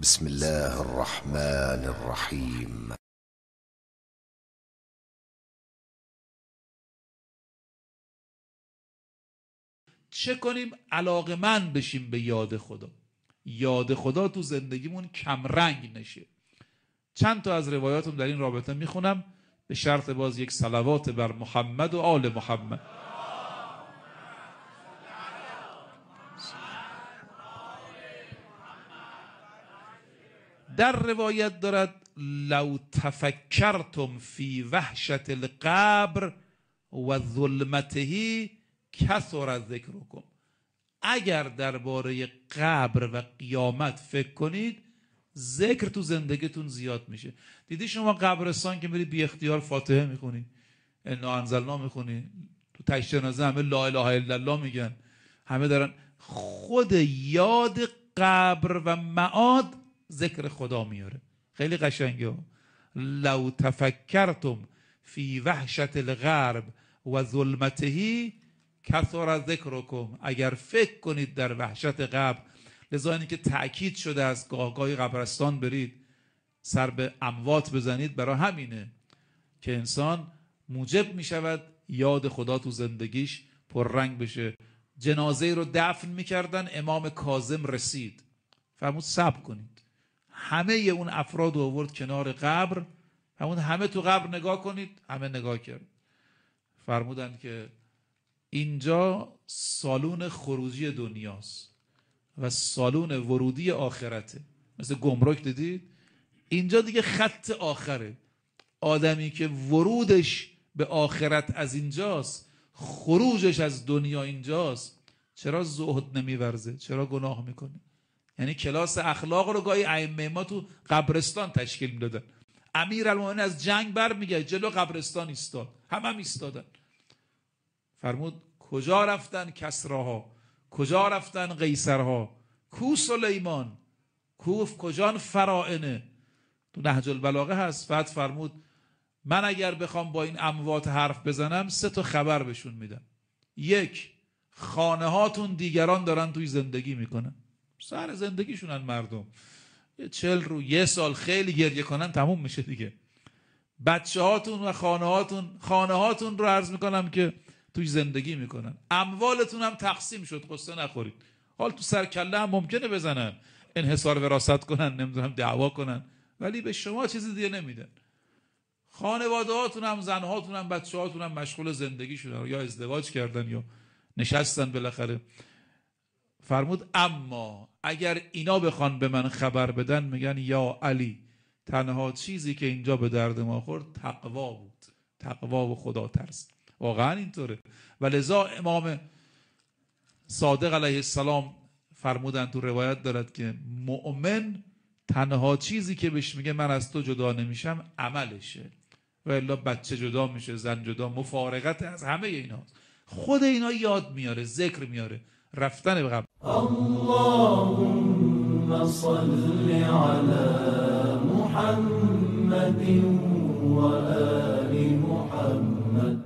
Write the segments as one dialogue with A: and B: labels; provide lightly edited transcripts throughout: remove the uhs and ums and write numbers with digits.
A: بسم الله الرحمن الرحیم.
B: چه کنیم؟ علاقمند بشیم به یاد خدا. یاد خدا تو زندگیمون کمرنگ نشه. چند تا از روایاتم در این رابطه میخونم، به شرط باز یک صلوات بر محمد و آل محمد. در روایت دارد لو تفکرتم فی وحشت القبر و ظلمته کثر ذکرکم. اگر درباره قبر و قیامت فکر کنید، ذکر تو زندگیتون زیاد میشه. دیدی شما قبرستان که میری بی اختیار فاتحه میخونی، انا انزلنا میخونی، تو تشییع جنازه همه لا اله الا الله میگن، همه دارن. خود یاد قبر و معاد ذکر خدا میاره. خیلی قشنگه. لو تفکرتم فی وحشت الغرب و ظلمته کثر ذکرکم. اگر فکر کنید در وحشت قبر، لذا اینی که تأکید شده از گاهگاهی قبرستان برید، سر به اموات بزنید، برای همینه که انسان موجب میشود یاد خدا تو زندگیش پررنگ بشه. جنازه رو دفن میکردن، امام کاظم رسید، فرمود صبر کنید. همه اون افراد رو آورد کنار قبر، فرمود همه تو قبر نگاه کنید. همه نگاه کرد. فرمودن که اینجا سالون خروجی دنیاست و سالون ورودی آخرته. مثل گمرک دیدید؟ اینجا دیگه خط آخره. آدمی که ورودش به آخرت از اینجاست، خروجش از دنیا اینجاست، چرا زهد نمیورزه؟ چرا گناه میکنه؟ یعنی کلاس اخلاق رو گاهی ائمه ما تو قبرستان تشکیل میدادن. امیرالمومنین از جنگ برمیگشت، جلو قبرستان ایستاد، هم ایستادن. فرمود کجا رفتن کسراها، کجا رفتن قیصرها، کو سلیمان، کجان فرائنه؟ تو نهج البلاغه هست. بعد فرمود من اگر بخوام با این اموات حرف بزنم 3 تا خبر بهشون میدم. 1، خانه هاتون دیگران دارن توی زندگی میکنن، سر زندگیشونن مردم، 40 رو 1 سال خیلی گریه کنن تموم میشه دیگه. بچه هاتون و خانه هاتون رو عرض میکنم که توی زندگی میکنن. اموالتون هم تقسیم شد، قصه نخورید. حال تو سر کله هم ممکنه بزنن، انحصار وراثت کنن، نمیدونم دعوا کنن، ولی به شما چیزی دیگه نمیدن. خانواده هاتون هم، زن هاتون هم، بچه هاتون هم مشغول زندگی شدن، یا ازدواج کردن یا نشستن بالاخره. فرمود اما اگر اینا بخوان به من خبر بدن، میگن یا علی، تنها چیزی که اینجا به درد ما خورد تقوا بود، تقوا و خدا ترس. واقعا اینطوره. و لذا امام صادق علیه السلام فرمودن، تو روایت دارد که مؤمن تنها چیزی که بهش میگه من از تو جدا نمیشم عملشه، و الا بچه جدا میشه، زن جدا، مفارقت از همه اینا. خود اینا یاد میاره، ذکر میاره، رفتن به قبر.
C: اللهم صل علی محمد و آل محمد.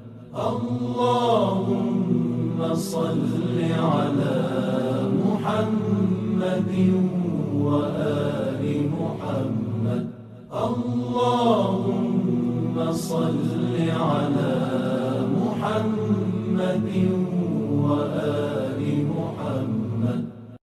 C: اللهم صل علی محمد و آل محمد. اللهم صل علی